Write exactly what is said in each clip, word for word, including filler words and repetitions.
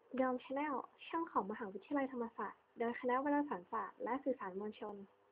โดม Channel ช่องของมหาวิทยาลัยธรรมศาสตร์โดยคณะวารสารศาสตร์และสื่อสารมวลชน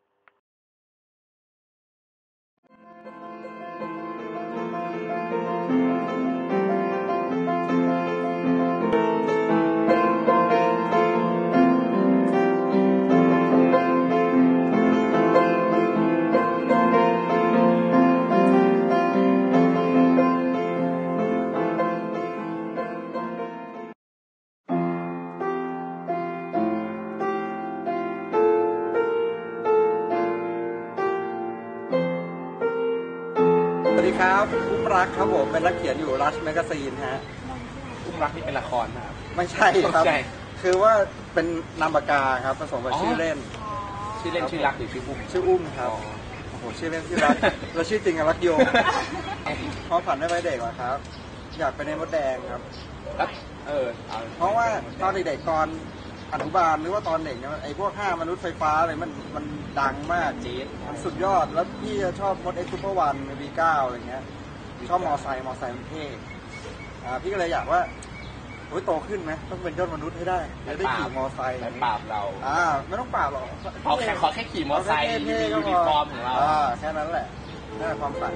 สวัสดีครับอุ้มรักครับผมเป็นนักเขียนอยู่รัชแมกกาซีนฮะอุ้มรักนี่เป็นละครนะครับไม่ใช่ครับคือว่าเป็นนามปากกาครับผสมกับชื่อเล่นชื่อเล่นชื่อรักหรือชื่ออุ้มชื่ออุ้มครับโอ้โหชื่อเล่นชื่อรักแล้วชื่อจริงรักโยความฝันได้ไว้เด็กเหรอครับอยากเป็นในมดแดงครับเออเพราะว่าตอนเด็กๆตอนอนุบาลหรือว่าตอนเด็กเนี่ยไอ้พวกห้ามนุษย์ไฟฟ้าอะไรมันมันดังมากจี๊ดมันสุดยอดแล้วพี่ชอบมดเอ็กซ์ซูเปอร์วันวีเก้าอะไรเงี้ยชอบมอไซค์มอไซค์มันเท่อ่าพี่ก็เลยอยากว่าโอ้ยโตขึ้นไหมต้องเป็นยอดมนุษย์ให้ได้ได้ขี่มอไซค์ปราบเราอ่าไม่ต้องปราบหรอกเอาแค่ขอแค่ขี่มอไซค์มียูนิฟอร์มของเราอ่าแค่นั้นแหละนั่นแหละความฝัน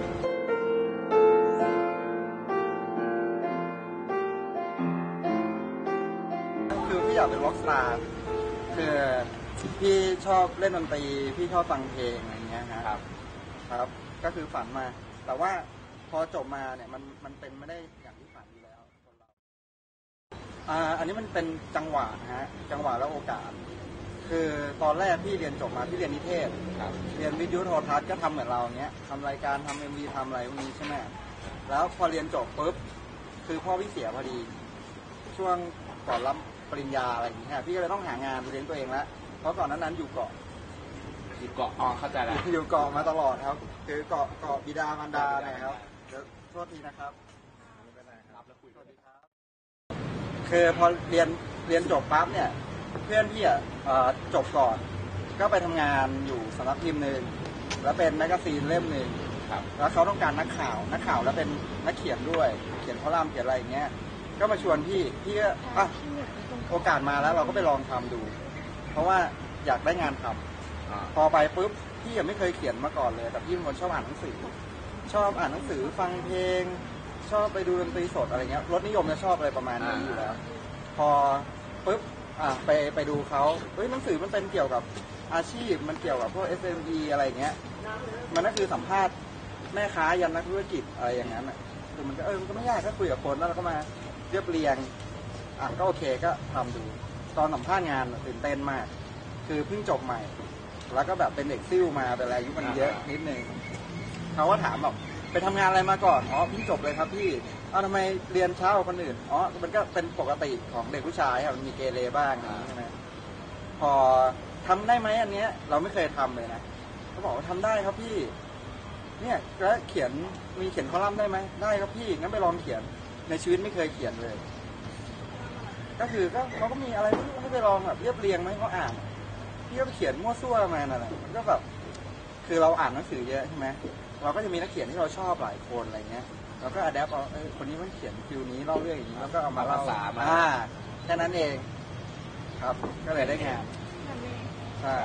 คือพี่อยากเป็นร็อกสตาร์คือพี่ชอบเล่นดนตรีพี่ชอบฟังเพลงอะไรเงี้ยครับครับก็คือฝันมาแต่ว่าพอจบมาเนี่ยมันมันเป็นไม่ได้อย่างที่ฝันอยู่แล้วคนเราอ่าอันนี้มันเป็นจังหวะฮะจังหวะแล้วโอกาสคือตอนแรกพี่เรียนจบมาพี่เรียนนิเทศเรียนวิทยุโทรทัศน์ก็ทำเหมือนเราเนี้ยทำรายการทำเอ็มวีทำอะไรพวกนี้ใช่ไหมแล้วพอเรียนจบปุ๊บคือพ่อพี่เสียพอดีช่วงก่อนรับปริญญาอะไรอย่างเงี้ยพี่ก็เลยต้องหางานเลี้ยงตัวเองแล้วเพราะก่อนนั้นนั้นอยู่เกาะอยู่เกาะอ๋อเข้าใจแล้วอยู่เกาะมาตลอดครับคือเกาะเกาะบิดามารดานะครับเดี๋ยวโทษทีนะครับไม่เป็นไรครับแล้วคุยสวัสดีครับคือพอเรียนเรียนจบปั๊บเนี่ยเพื่อนพี่อ่ะจบก่อนก็ไปทำงานอยู่สำนักพิมพ์หนึ่งแล้วเป็นแมกกาซีนเล่มหนึ่งแล้วเขาต้องการนักข่าวนักข่าวแล้วเป็นนักเขียนด้วยเขียนคอลัมน์เขียนอะไรอย่างเงี้ยก็มาชวนพี่พี่ก็อ่ะโอกาสมาแล้วเราก็ไปลองทำดูเพราะว่าอยากได้งานทำพอไปปุ๊บพี่ยังไม่เคยเขียนมาก่อนเลยแต่พี่เป็นคนชอบอ่านหนังสือชอบอ่านหนังสือฟังเพลงชอบไปดูดนตรีสดอะไรเงี้ยรสนิยมจะชอบอะไรประมาณนี้อยู่แล้วพอปุ๊บอ่ะไปไปดูเขาเฮ้ยหนังสือมันเป็นเกี่ยวกับอาชีพมันเกี่ยวกับพวก เอส เอ็ม อี อะไรเงี้ยมันก็คือสัมภาษณ์แม่ค้ายันนักธุรกิจอะไรอย่างนั้นอ่ะคือมันก็เออมันก็ไม่ยากก็คุยกับคนแล้วเราก็มาเรียบเรียงอ่ะก็โอเคก็ทำดูตอนสัมภาษณ์งานตื่นเต้นมากคือเพิ่งจบใหม่แล้วก็แบบเป็นเด็กซิ่วมาแต่อะไรอายุมันเยอะนิดนึงเขาก็ถามแบบไปทำงานอะไรมาก่อนอ๋อเพิ่งจบเลยครับพี่อ้าวทำไมเรียนเช้ากว่าคนอื่นอ๋อมันก็เป็นปกติของเด็กผู้ชายครับมันมีเกเรบ้างใช่ไหมพอทำได้ไหมอันเนี้ยเราไม่เคยทำเลยนะเขาบอกว่าทำได้ครับพี่เนี่ยแล้วเขียนมีเขียนคอลัมน์ได้ไหมได้ครับพี่งั้นไปลองเขียนในชีวิตไม่เคยเขียนเลยก็คือก็เขาก็มีอะไรให้ไปลองแบบเรียบเรียงไหมเขาอ่านพี่ก็เขียนมั่วซั่วมานั่นแหละมันก็แบบคือเราอ่านหนังสือเยอะใช่ไหมเราก็จะมีนักเขียนที่เราชอบหลายคนอะไรเงี้ยเราก็อัดแอปเอาเออคนนี้มันเขียนฟิลนี้เล่าเรื่องอย่างนี้แล้วก็เอามาเล่าอ่าแค่นั้นเองครับก็เลยได้งานใช่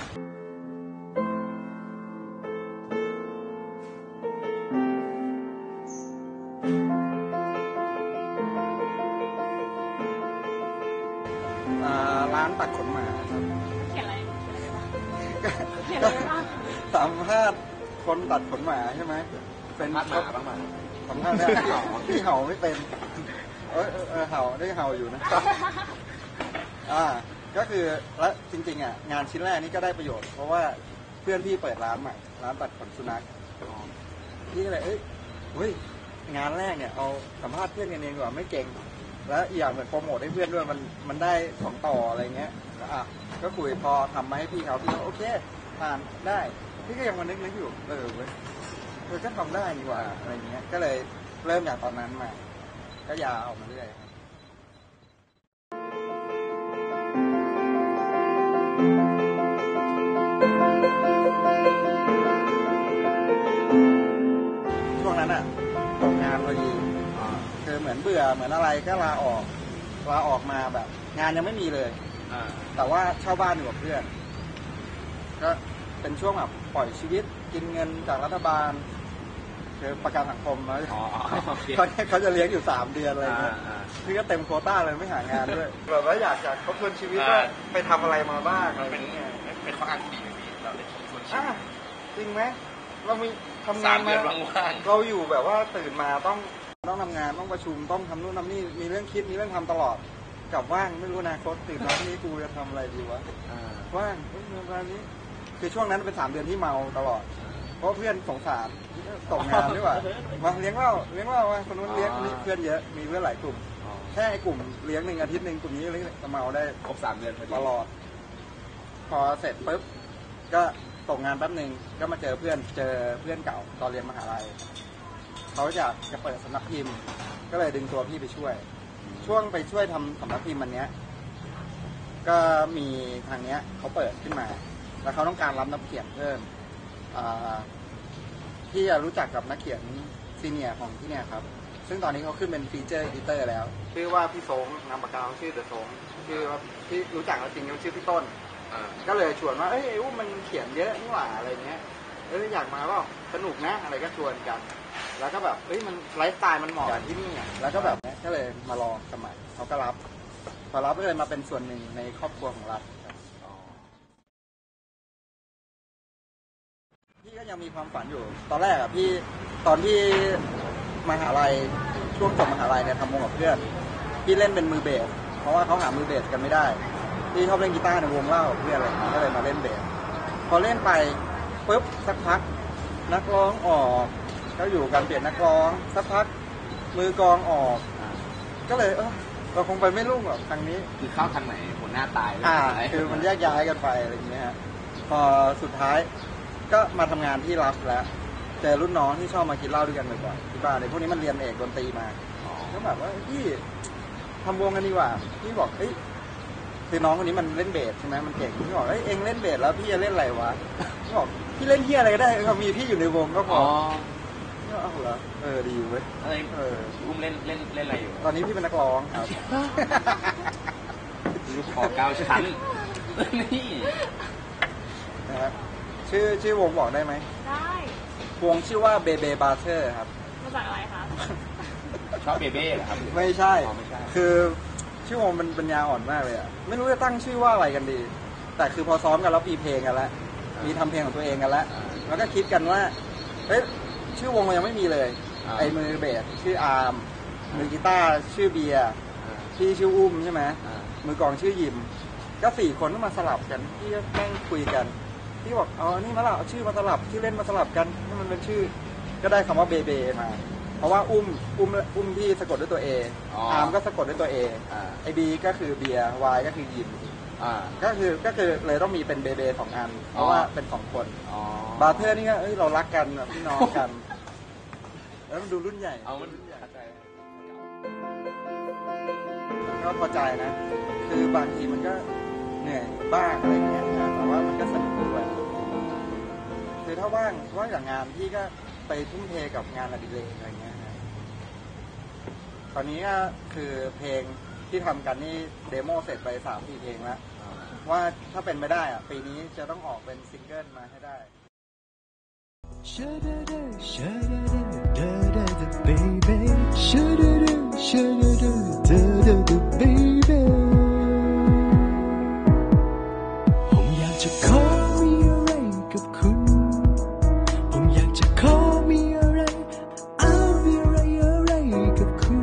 ร้านตัดขนหมาครับเขียนอะไรเขียนอะไรบ้างสัมภาษณ์คนตัดขนหมาใช่ไหมเป็นหมาบ้างไหมสัมภาษณ์ได้ที่เห่าไม่เป็นเออเออเห่าได้เห่าอยู่นะอ่าก็คือแล้วจริงๆอ่ะงานชิ้นแรกนี้ก็ได้ประโยชน์เพราะว่าเพื่อนพี่เปิดร้านใหม่ร้านตัดขนสุนัขพี่ก็เลยเอ้ยเฮ้ยงานแรกเนี่ยเอาสัมภาษณ์เพื่อนกันเองดีกว่าไม่เก่งแล้วอีกอย่างเหมือนโปรโมทให้เพื่อนด้วยมันมันได้สองต่ออะไรเงี้ยอ่ะก็คุยพอทำมาให้พี่เขาพี่เขาโอเคผ่านได้พี่ก็ยังมานึกนึกอยู่เออเว้ยเออก็ทำได้ดีกว่าอะไรเงี้ยก็เลยเริ่มจากตอนนั้นมาก็ยาวออกมาเรื่อยช่วงนั้นอ่ะตกงานพอดีคือเหมือนเบื่อเหมือนอะไรก็ลาออกลาออกมาแบบ งานยังไม่มีเลยอ่าแต่ว่าเช่าบ้านอยู่กับเพื่อนก็เป็นช่วงแบบปล่อยชีวิตกินเงินจากรัฐบาลคือประกันสังคมนะอ๋อโอเคเขาเขาจะเลี้ยงอยู่สามเดือนอะไรเงี้ยอ่านี่ก็เต็มโควต้าเลยไม่หางานด้วยแบบว่าอยากจะทบทวนชีวิตว่าไปทำอะไรมาบ้างอะไรเป็นเงี้ยเป็นข้ออ้างที่ดีไหมพี่เราได้ทบทวนชีอ่ะวิตจริงไหมเรามีทำงาสาน มเดืมาอนว่างๆเราอยู่แบบว่าตื่นมาต้องต้องทำงานต้องประชุมต้องทำนู่นทำนี่มีเรื่องคิดมีเรื่องทำตลอดกลับว่างไม่รู้อนาคตตื่นมาที่นี้กูจะทำอะไรดีวะอ่าว่างเอ้ยเมื่อวานนี้คือช่วงนั้นเป็นสามเดือนที่เมาตลอด เพราะเพื่อนสงสารตกงานด้วยว่ามาเลี้ยงเหล้าเลี้ยงเหล้าคนนู้นเลี้ยงคนนี้เพื่อนเยอะมีเพื่อนหลายกลุ่มอ๋อแค่ไอ้กลุ่มเลี้ยงหนึ่งอาทิตย์หนึ่งกลุ่มนี้เลี้ยงจะเมาได้ครบสามเดือนพอดีตลอด พอเสร็จปุ๊บก็ตกงานแป๊บหนึ่งก็มาเจอเพื่อนเจอเพื่อนเก่าตอนเรียนมหาลัยเขาอยากจะเปิดสำนักพิมพ์ก็เลยดึงตัวพี่ไปช่วย ช่วงไปช่วยทำสำนักพิมพ์มันเนี้ยก็มีทางเนี้ยเขาเปิดขึ้นมา แล้วเขาต้องการรับนักเขียนเพิ่มพี่รู้จักกับนักเขียนซีเนียร์ของที่เนี่ยครับซึ่งตอนนี้เขาขึ้นเป็นฟีเจอร์อีดิเตอร์แล้วชื่อว่าพี่สงนามปากกาชื่อเดอะสงชื่อว่าที่รู้จักจริงๆชื่อพี่ต้นอ่าก็เลยชวนว่าเอ้ยอุ้มมันเขียนเยอะนี่หว่าอะไรเงี้ยเอ้ยอยากมาเปล่าสนุกนะอะไรก็ชวนกัน แล้วก็แบบเอ้ยมันไลฟ์สไตล์มันเหมาะกับที่นี่อ่ะแล้วก็แบบเนี้ยก็เลยมาลองสมัครเขาก็รับพอรับก็เลยมาเป็นส่วนหนึ่งในครอบครัวของรัฐพี่ก็ยังมีความฝันอยู่ ตอนแรกอ่ะพี่ตอนที่มหาลัยช่วงจบมหาลัยเนี่ยทำวงกับเพื่อนพี่เล่นเป็นมือเบสเพราะว่าเขาหามือเบสกันไม่ได้พี่ชอบเล่นกีตาร์ในวงเล่าเพื่อนอะไรอย่างเงี้ยก็เลยมาเล่นเบสพอเล่นไปปุ๊บสักพักนักร้องออกก็อยู่กันเปลี่ยนนักร้องสักพักมือกลองออกก็เลยเออเราคงไปไม่รุ่งหรอกทางนี้คือเข้าทางไหนหัวหน้าตายอ่าคือมันแยกย้ายกันไปอะไรอย่างเงี้ยฮะพอสุดท้ายก็มาทำงานที่รับแล้วเจอรุ่นน้องที่ชอบมากินเหล้าด้วยกันบ่อยๆที่บ้านในพวกนี้มันเรียนเอกดนตรีมาก็แบบว่าพี่ทำวงกันดีกว่าพี่บอกเอ้ยคือน้องคนนี้มันเล่นเบสใช่ไหมมันเก่งพี่บอกเอ้ยเองเล่นเบสแล้วพี่จะเล่นอะไรวะพี่บอกพี่เล่นเหี้ยอะไรก็ได้เขามีพี่อยู่ในวงก็พออ๋อก็เอาเหรอเออดีเว้ยเอ้ยเอออุ้มเล่นเล่นเล่นอะไรอยู่ตอนนี้พี่เป็นนักร้องครับลูกคอเก้าชั้นนี่นะฮะชื่อชื่อวงบอกได้ไหมได้วงชื่อว่าเบเบบาเทอร์ครับมาจากอะไรคะชอบเบเบ้เหรอครับไม่ใช่อ๋อไม่ใช่คือชื่อวงมันปัญญาอ่อนมากเลยอ่ะ ไม่รู้จะตั้งชื่อว่าอะไรกันดี แต่คือพอซ้อมกันแล้วมีเพลงกันแล้ว มีทำเพลงของตัวเองกันแล้ว แล้วก็คิดกันว่า เฮ้ย ชื่อวงมันยังไม่มีเลย ไอ้มือเบสชื่ออาร์ม มือกีตาร์ชื่อเบียร์ พี่ชื่ออุ้มใช่ไหม มือกลองชื่อยิม ก็สี่คนก็มาสลับกัน พี่ก็แม่งคุยกัน พี่บอกอ๋อนี่มาละเอาชื่อมาสลับชื่อเล่นมาสลับกันให้มันเป็นชื่อ ก็ได้คำว่าเบเบมา เพราะว่าอุ้มอุ้มอุ้มที่สะกดด้วยตัวเออ๋ออาร์มก็สะกดด้วยตัวเออ่าไอบีก็คือเบียร์วายก็คือยิมอ่าก็คือก็คือเลยต้องมีเป็นเบเบสองอัน เพราะว่าเป็นสองคนอ๋อบาร์เทอร์นี่ก็เอ้ยเรารักกันแบบพี่น้องกัน แล้วมันดูรุ่นใหญ่เอามันรุ่นใหญ่เข้าใจก็พอใจนะ คือบางทีมันก็เหนื่อยบ้างอะไรเงี้ยนะแต่ว่ามันก็สนุกด้วยคือถ้าว่างว่างจากงานพี่ก็ไปทุ่มเทกับงานอดิเรกอะไรเงี้ยนะตอนนี้ก็คือเพลงที่ทำกันนี่เดโมเสร็จไปสามสี่เพลงแล้ว ว่าถ้าเป็นไม่ได้อ่ะปีนี้จะต้องออกเป็นซิงเกิลมาให้ได้ Sha-da-da, sha-da-da, da-da-da, baby. Sha-da-da, sha-da-da, da-da-da, baby. ผมอยากจะขอมีอะไรกับคุณ ผมอยากจะขอมีอะไรเอามีอะไรอะไรกับคุณ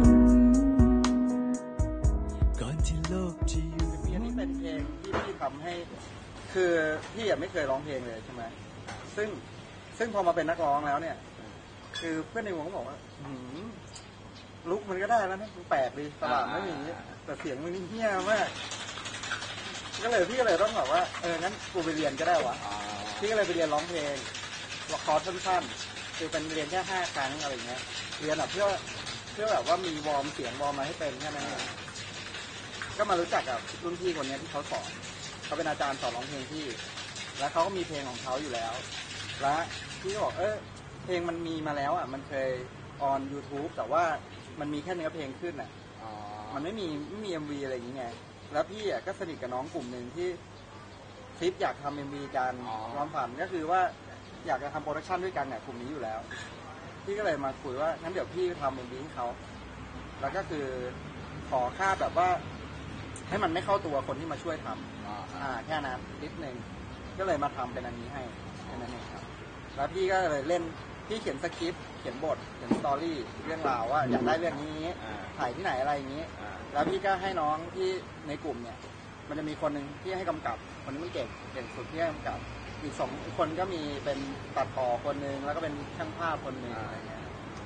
ก่อนที่โลกจะอยู่อันนี้เป็นเพลงที่พี่ทำให้ คือพี่ยังไม่เคยร้องเพลงเลยใช่ไหมซึ่งซึ่งพอมาเป็นนักร้องแล้วเนี่ย คือเพื่อนในวงก็บอกว่าหืมลุกมันก็ได้แล้วนะมันแปลกดีตลาดไม่มีอย่างนี้แต่เสียงมันนี่เหี้ยมากก็เลยพี่ก็เลยต้องบอกว่าเอองั้นกูไปเรียนก็ได้วะพี่ก็เลยไปเรียนร้องเพลงคอร์สสั้นๆคือเป็นเรียนแค่ห้าครั้งอะไรเงี้ยเรียนแบบเพื่อเพื่อแบบว่ามีวอร์มเสียงวอร์มมาให้เป็นแค่นั้นเองก็มารู้จักกับรุ่นพี่คนนี้ที่เขาสอนเขาเป็นอาจารย์สอนร้องเพลงพี่แล้วเขาก็มีเพลงของเขาอยู่แล้วแล้วพี่ก็บอกเออเพลงมันมีมาแล้วอ่ะมันเคยออน YouTube แต่ว่ามันมีแค่เนื้อเพลงขึ้นอ่ะมันไม่มีไม่มีเอ็มวีอะไรอย่างเงี้ยแล้วพี่อ่ะก็สนิทกับน้องกลุ่มหนึ่งที่ทริปอยากทำเอ็มวีกันความฝันก็คือว่าอยากจะทำโปรดักชันด้วยกันเนี่ยกลุ่มนี้อยู่แล้วพี่ก็เลยมาคุยว่างั้นเดี๋ยวพี่ทำเอ็มวีให้เขาแล้วก็คือขอค่าแบบว่าให้มันไม่เข้าตัวคนที่มาช่วยทำอ่าแค่นั้นนิดนึงก็เลยมาทำเป็นอันนี้ให้แค่นั้นเองครับแล้วพี่ก็เลยเล่นพี่เขียนสคริปต์เขียนบทเขียนสตอรี่เรื่องราวว่าอยากได้เรื่องนี้ถ่ายที่ไหนอะไรอย่างนี้แล้วพี่ก็ให้น้องที่ในกลุ่มเนี่ยมันจะมีคนหนึ่งที่ให้กำกับคนนี้มันเก่งเก่งสุดที่ให้กำกับอีกสองคนก็มีเป็นตัดต่อคนหนึ่งแล้วก็เป็นช่างภาพคนหนึ่งอะไรเงี้ย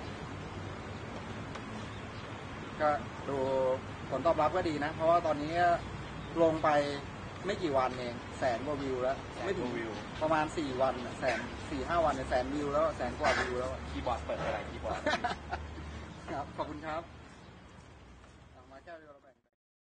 ก็ดูผลตอบรับก็ดีนะเพราะว่าตอนนี้ลงไปไม่กี่วันเองแสนกว่าวิวแล้วไม่ถึงวิวประมาณสี่วันแสนสี่ห้าวันเนี่ยแสนวิวแล้วแสนกว่าวิวแล้วคีย์บอร์ดเปิดอะไรคีย์บอร์ดครับขอบคุณครับมาแก้วเดียวเราแบ่ง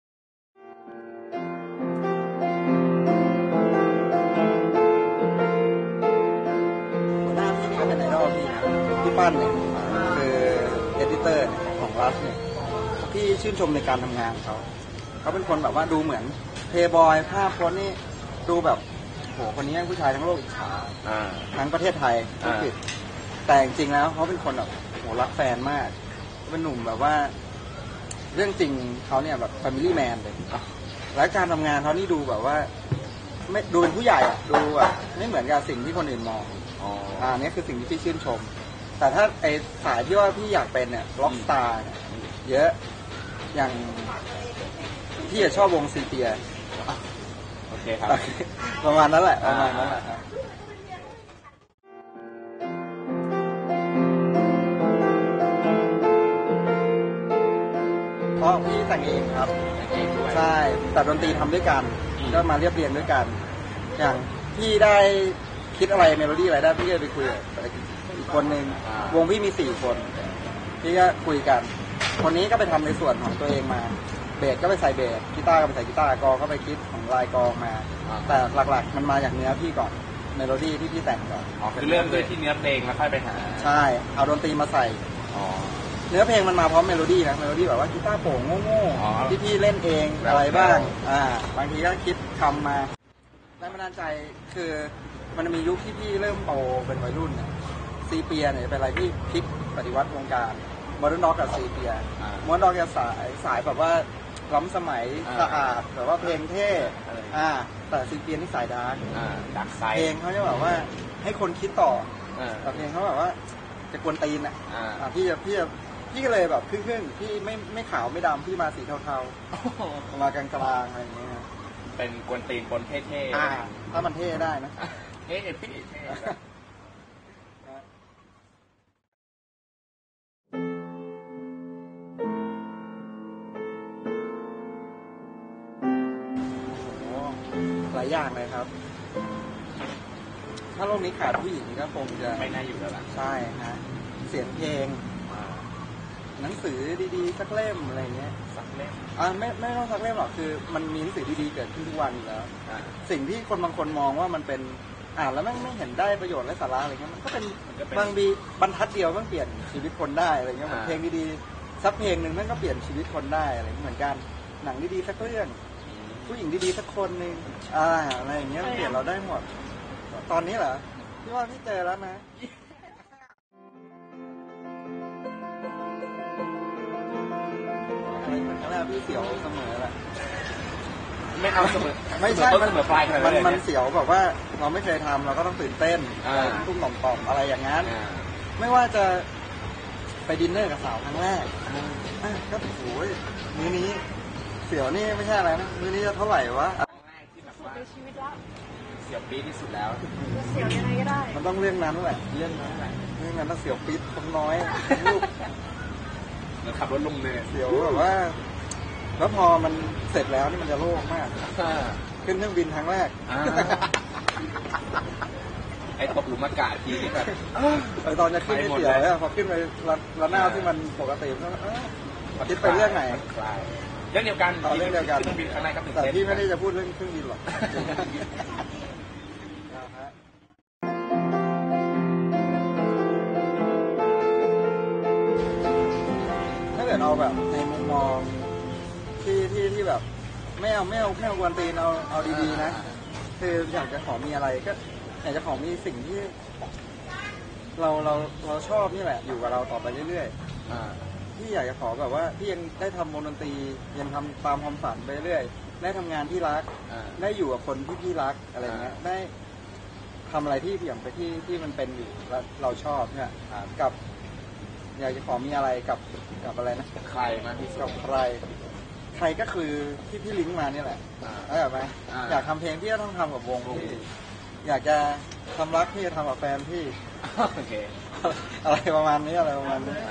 หัวหน้าพี่นี่ก็เป็นไอดอลพี่นะพี่ปั้นเนี่ยคือเอดิเตอร์ของรัสเนี่ยพี่ชื่นชมในการทำงานเขาเขาเป็นคนแบบว่าดูเหมือนเพย์บอยภาพคนนี่ดูแบบโหคนนี้ผู้ชายทั้งโลกอิจฉาทั้งประเทศไทยอังกฤษแต่จริงๆแล้วเขาเป็นคนแบบโหรักแฟนมากเป็นหนุ่มแบบว่าเรื่องจริงเขาเนี่ยแบบ family man เลยและการทำงานเขานี่ดูแบบว่าไม่ดูเป็นผู้ใหญ่อะดูแบบไม่เหมือนกับสิ่งที่คนอื่นมองอ๋ออ่านี่คือสิ่งที่พี่ชื่นชมแต่ถ้าไอสายที่ว่าพี่อยากเป็นเนี่ยล็อกสตาร์เนี่ยเยอะอย่างพี่ชอบวงซีเปียโอเคครับประมาณนั้นแหละประมาณนั้นแหละครับเพราะพี่แต่งเองครับใช่แต่ดนตรีทำด้วยกันก็มาเรียบเรียงด้วยกันอย่างพี่ได้คิดอะไรเมโลดี้อะไรได้พี่ก็ไปคุยกับอีกคนหนึ่งวงพี่มีสี่คนพี่ก็คุยกันคนนี้ก็ไปทำในส่วนของตัวเองมาเบสก็ไปใส่เบสกีตาร์ก็ไปใส่กีตาร์กองก็ไปคิดของลายกองมาแต่หลักๆมันมาจากเนื้อพี่ก่อนเมโลดี้ที่พี่แต่งก่อนคือเริ่มด้วยที่เนื้อเพลงแล้วค่อยไปหาใช่เอาดนตรีมาใส่เนื้อเพลงมันมาพร้อมเมโลดี้นะเมโลดี้แบบว่ากีตาร์โปร่งโง่ๆที่พี่เล่นเองอะไรบ้างอ่าบางทีก็คิดคำมาแรงบันดาลใจคือมันมียุคที่พี่เริ่มโตเป็นวัยรุ่นซีเปียเนี่ยเป็นอะไรที่พลิกปฏิวัติวงการมอร์ดนด็อกกับซีเปียมอร์ดนด็อกจะสายสายแบบว่าล้ำสมัยสะอาดแบบว่าเพลงเท่อ่าแต่ซีเปียนี่สายดาร์กดักไซเพลงเขาจะแบบว่าให้คนคิดต่อแต่เพลงเขาแบบว่าจะกวนตีนอ่ะพี่จะพี่จะพี่ก็เลยแบบครึ่งๆพี่ไม่ไม่ขาวไม่ดำพี่มาสีเทาๆมากลางๆอะไรอย่างเงี้ยเป็นกวนตีนปนเท่ๆถ้ามันเท่ได้นะเท่พี่เท่หลายอย่างเลยครับถ้าโลกนี้ขาดผู้หญิงก็คงจะไม่น่าอยู่แล้วล่ะใช่ฮะเสียงเพลงหนังสือดีๆสักเล่มอะไรเงี้ยสักเล่มอ่าไม่ไม่ต้องสักเล่มหรอกคือมันมีหนังสือดีๆเกิดขึ้นทุกวันอยู่แล้วสิ่งที่คนบางคนมองว่ามันเป็นอ่านแล้วไม่ไม่เห็นได้ประโยชน์และสาระอะไรเงี้ยมันก็เป็นบางทีบรรทัดเดียวมันเปลี่ยนชีวิตคนได้อะไรเงี้ยเพลงดีๆสักเพลงหนึ่งมันก็เปลี่ยนชีวิตคนได้อะไรเหมือนกันหนังดีๆสักเรื่องผู้หญิงดีๆสักคนหนึ่งอ่าอะไรอย่างเงี้ยเปลี่ยนเราได้หมดตอนนี้เหรอพี่ว่าพี่เจอแล้วนะอะไรเหมือนกันแล้วพี่เสียวเสมอแหละไม่เอาเสมอไม่ใช่มันเสมอปลายมันมันเสียวแบบว่าเราไม่เคยทำเราก็ต้องตื่นเต้นตุ้มหน่อมต่อมอะไรอย่างนั้นไม่ว่าจะไปดินเนอร์กับสาวครั้งแรกก็โอ้ยมื้อนี้เสียวนี่ไม่ใช่อะไรนะมื้อนี้จะเท่าไหร่วะสุดในชีวิตแล้วเสียวปี๊ดที่สุดแล้วเสียวยังไงก็ได้มันต้องเรื่องนั้นแหละเรื่องนั้นแหละเรื่องนั้นต้องเสียวปี๊ดคนน้อยลูกแล้วขับรถลงเนินเสียวแบบว่าแล้วพอมันเสร็จแล้วนี่มันจะโล่งมากขึ้นเครื่องบินครั้งแรกไอ้ตกหลุมอากาศทีนี่แบบไอ้ตอนจะขึ้นไม่เสียวเนี่ยพอขึ้นไประนาบที่มันปกติก็คิดไปเรื่องไหนเรื่องเดียวกันเรื่องเดียวกันเครื่องบินครั้งแรกครับแต่พี่ไม่ได้จะพูดเรื่องเครื่องบินหรอกถ้าเกิดเอาแบบในมุมมองพี่ที่แบบไม่เอาไม่เอาไม่เอากวนตีนเอาเอาดีๆนะคืออยากจะขอมีอะไรก็อยากจะขอมีสิ่งที่ เราเราเราชอบนี่แหละอยู่กับเราต่อไปเรื่อยๆพี่อยากจะขอแบบว่าพี่ยังได้ทำวงดนตรียังทำตามความฝันไปเรื่อยได้ทำงานที่รักได้อยู่กับคนที่พี่รักอะไรเงี้ยได้ทำอะไรที่อย่างไปที่ที่มันเป็นอยู่แล้วเราชอบเนี่ยกับ อยากจะขอมีอะไรกับกับอะไรนะใครมาที่กับใครใครก็คือที่พี่ลิงก์มานี่แหละเข้าใจไหมอยากทำเพลงที่จะต้องทำกับวงพี่อยากจะทำรักที่จะทำกับแฟนพี่โอเคอะไรประมาณนี้อะไรประมาณนี้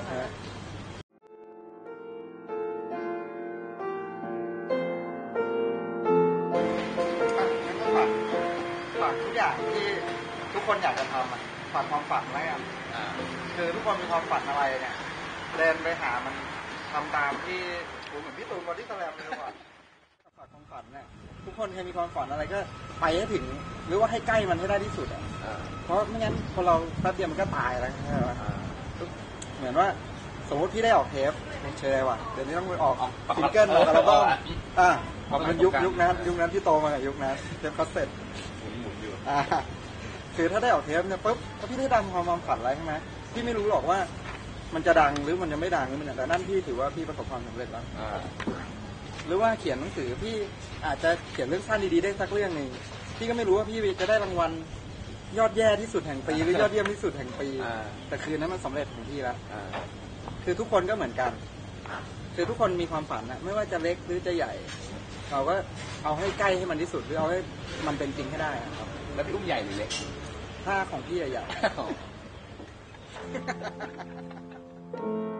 ฝากทุกอย่างที่ทุกคนอยากจะทำอ่ะฝากความฝันไว้อ่ะคือทุกคนมีความฝันอะไรเนี่ยเดินไปหามันทำตามที่เหมือนพี่ตูนบอดี้สแลมเลยว่ะฝากความฝันเนี่ยทุกคนเคยมีความฝันอะไรก็ไปให้ถึงหรือว่าให้ใกล้มันให้ได้ที่สุดอ่ะเพราะไม่งั้นคนเราแป๊บเดียวมันก็ตายแล้วใช่ไหมเหมือนว่าสมมติพี่ได้ออกเทปเชยว่ะเดี๋ยวนี้ต้องไปออกซิงเกิลออกอัลบั้มอ่ะมันยุคยุคนั้นยุคนั้นที่โตมากับยุคนั้นเทปคาสเซ็ตอ่าคือถ้าได้ออกเทปเนี่ยปุ๊บถ้าพี่ได้ดังความฝันอะไรใช่ไหมพี่ไม่รู้หรอกว่ามันจะดังหรือมันจะไม่ดังหรือมันแต่นั่นพี่ถือว่าพี่ประสบความสำเร็จแล้วหรือว่าเขียนหนังสือพี่อาจจะเขียนเรื่องสั้นดีๆได้สักเรื่องหนึ่งพี่ก็ไม่รู้ว่าพี่จะได้รางวัลยอดแย่ที่สุดแห่งปีหรือยอดเยี่ยมที่สุดแห่งปีแต่คืนนั้นมันสำเร็จของพี่แล้วคือทุกคนก็เหมือนกันคือทุกคนมีความฝันนะไม่ว่าจะเล็กหรือจะใหญ่เราก็เอาให้ใกล้ให้มันที่สุดหรือเอาให้มันเป็นจริงให้ได้ครับแล้วพี่อุ้มใหญ่หรือเล็กถ้าของพี่ใหญ่